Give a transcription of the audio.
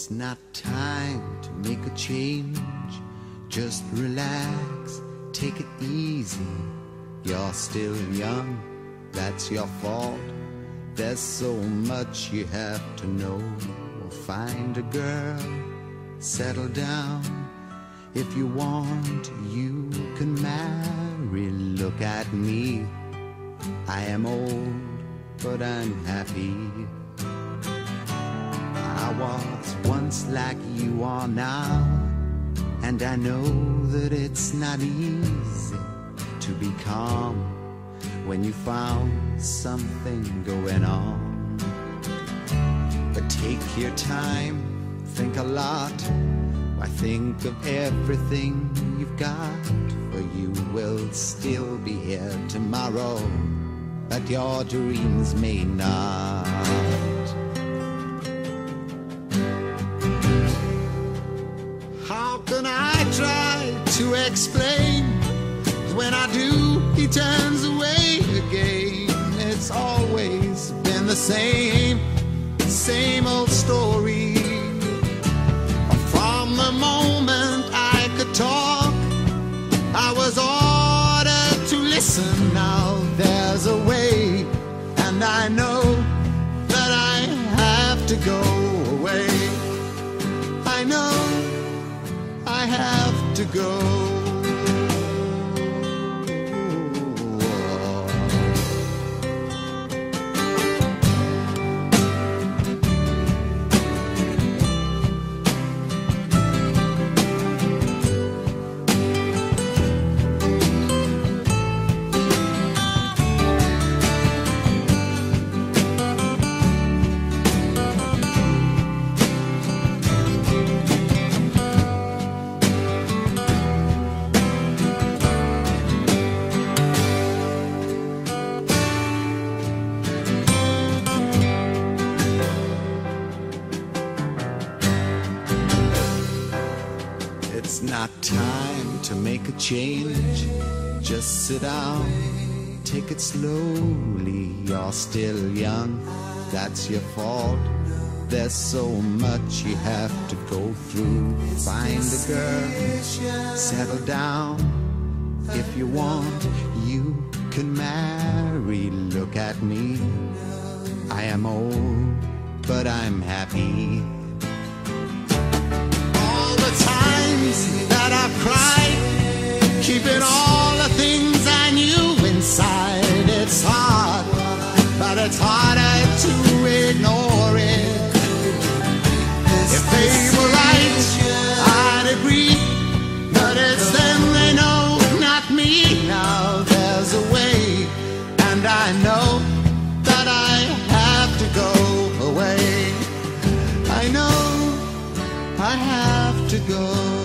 It's not time to make a change. Just relax, take it easy. You're still young, that's your fault. There's so much you have to know. Find a girl, settle down. If you want, you can marry. Look at me, I am old, but I'm happy. I was once like you are now, and I know that it's not easy to be calm when you found something going on. But take your time, think a lot. Why, think of everything you've got, for you will still be here tomorrow, but your dreams may not. How can I try to explain? When I do, he turns away again. It's always been the same old story. From the moment I could talk, I was ordered to listen. Now there's a way, and I know that I have to go away. I know I have to go. It's not time to make a change. Just sit down, take it slowly. You're still young, that's your fault. There's so much you have to go through. Find a girl, settle down. If you want, you can marry. Look at me, I am old, but I'm happy. That I've cried, keeping all the things I knew inside. It's hard, but it's harder to ignore it. If they were right, I'd agree, but it's them they know, not me. Now there's a way, and I know that I have to go away. I know I have to go.